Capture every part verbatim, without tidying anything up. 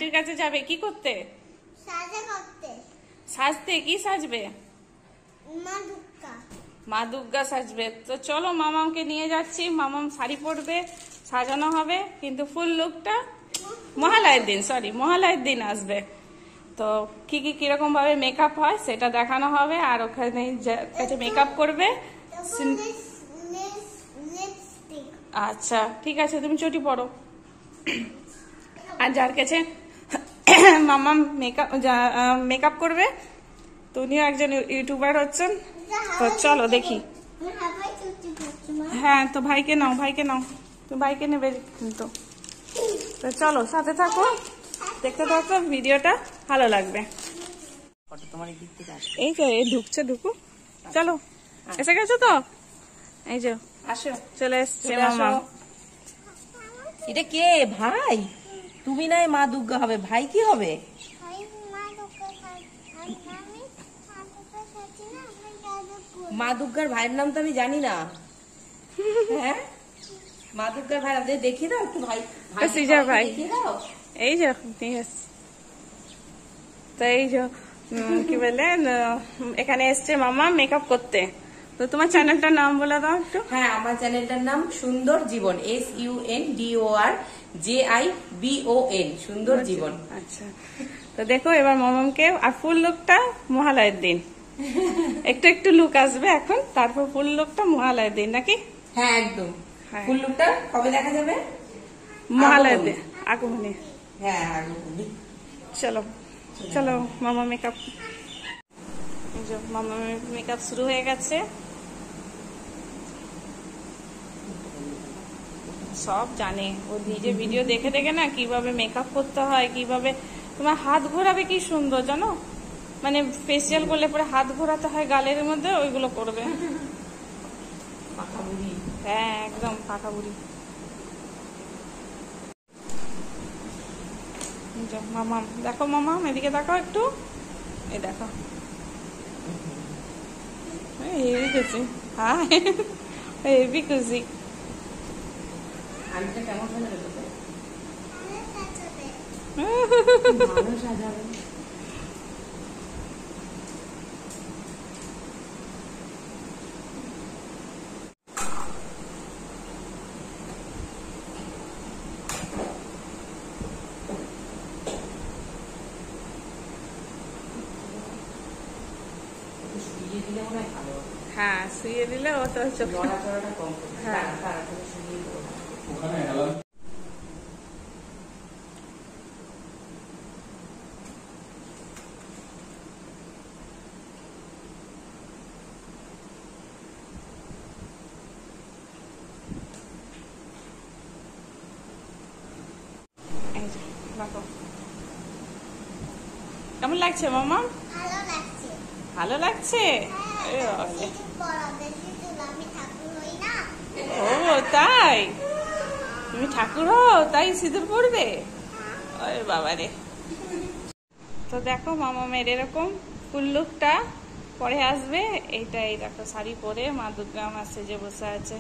দিদির কাছে যাবে কি করতে? সাজতে। কি সাজবে? মা দুর্গা সাজবে। তো চলো মামামকে নিয়ে যাচ্ছি, মামাম শাড়ি পরবে, সাজানো হবে, কিন্তু ফুল লুকটা মহালয়ের দিন, সরি মহালয়ের দিন আসবে। তো কি কি কিরকম ভাবে মেকআপ হয় সেটা দেখানো হবে, আর ওখানে কাছে মেকআপ করবে। আচ্ছা ঠিক আছে, তুমি চটি পরো। আর যার কাছে মামাম মেকআপ মেকআপ করবে তুমিও একজন ইউটিউবার হচ্ছেন, তো চলো দেখি। হ্যাঁ তো ভাইকে নাও, ভাইকে নাও, তো ভাইকে নেবে কিন্তু। তো চলো সাথে থাকো, দেখতে থাকো, ভিডিওটা ভালো লাগবে। এই যে এই ঢুকছে, ঢুকু, চলো এসে গেছো তো, এই যে আসো, চলে এসছে মামা। এটা কে ভাই? তুমি নাই মা দুর্গা হবে, ভাই কি হবে? মা দুর্গার ভাইয়ের নাম তো আমি জানি না। হ্যাঁ মা দুর্গার ভাই, আমাদের দেখিয়ে দাও একটু। ভাই ভাই এই যে তো এই যে কি বলে এখানে এসছে মামা মেকআপ করতে। তো তোমার চ্যানেলটার নাম বলে দাও একটু। হ্যাঁ আমার চ্যানেলটার নাম সুন্দর জীবন, S U N D O R J I B O N, সুন্দর জীবন। আচ্ছা তো দেখো এবার মামামকে, আর ফুল লুকটা মহালয়ের দিন একটু একটু লুক আসবে এখন, তারপর ফুল লুকটা মহালয়ের দিন নাকি? হ্যাঁ একদম। ফুল লুকটা কবে দেখা যাবে? মহালয়ের দিন, আগমনে। হ্যাঁ আগমনে। চলো চলো মামা মেকআপ, মামা মেকআপ শুরু হয়ে গেছে। সব জানে ও, নিজে ভিডিও দেখে দেখে না কিভাবে মেকআপ করতে হয়, কিভাবে তোমার হাত ঘোরাবে, কি সুন্দর জানো, মানে ফেসিয়াল করলে পরে হাত ঘোরাতে হয় গালের মধ্যে, ওইগুলো করবে। পাকা বুড়ি। হ্যাঁ একদম পাকা বুড়ি। মামাম দেখো, মামাম এদিকে দেখো একটু, এই দেখো হেভি খুশি, হ্যাঁ হেভি খুশি। আলুটা কেমন সাজাবে? ভালো সাজাবে। হ্যাঁ শুয়ে দিলে ও তো চোখ নড়াচড়াটা কম। হ্যাঁ কেমন লাগছে মামা? ভালো লাগছে। ও তাই, তুমি ঠাকুর হও তাই সিঁদুর পড়বে? ওরে বাবা রে। তো দেখো মামা মেয়ের এরকম ফুল লুকটা পরে আসবে। এইটা এই দেখো শাড়ি পরে মা দুর্গা আমার সেজে বসে আছে।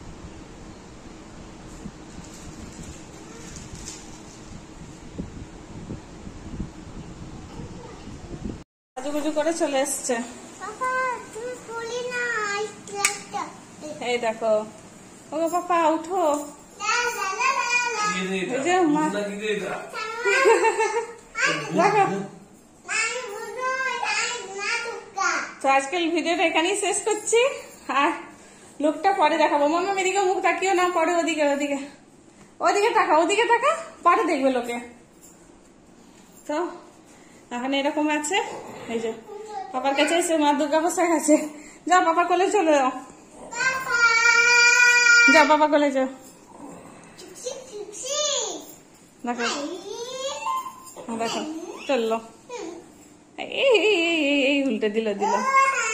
সাজুগুজু করে চলে এসছে। এই দেখো, ও পাপা উঠো। তো আজকাল ভিডিওটা এখানেই শেষ করছি, আর লুকটা পরে দেখাবো। মামা এদিকে মুখ তাকিও না, পরে ওদিকে ওদিকে ওদিকে তাকা, ওদিকে তাকা, পরে দেখবে লোকে। তো এখন এরকম আছে, এই যে পাপার কাছে এসে মা দুর্গা বসে গেছে। যাও পাপা কোলে চলে যাও, যাও পাপা কোলে যাও। দেখো দেখো চললো, এই উল্টে দিল দিল।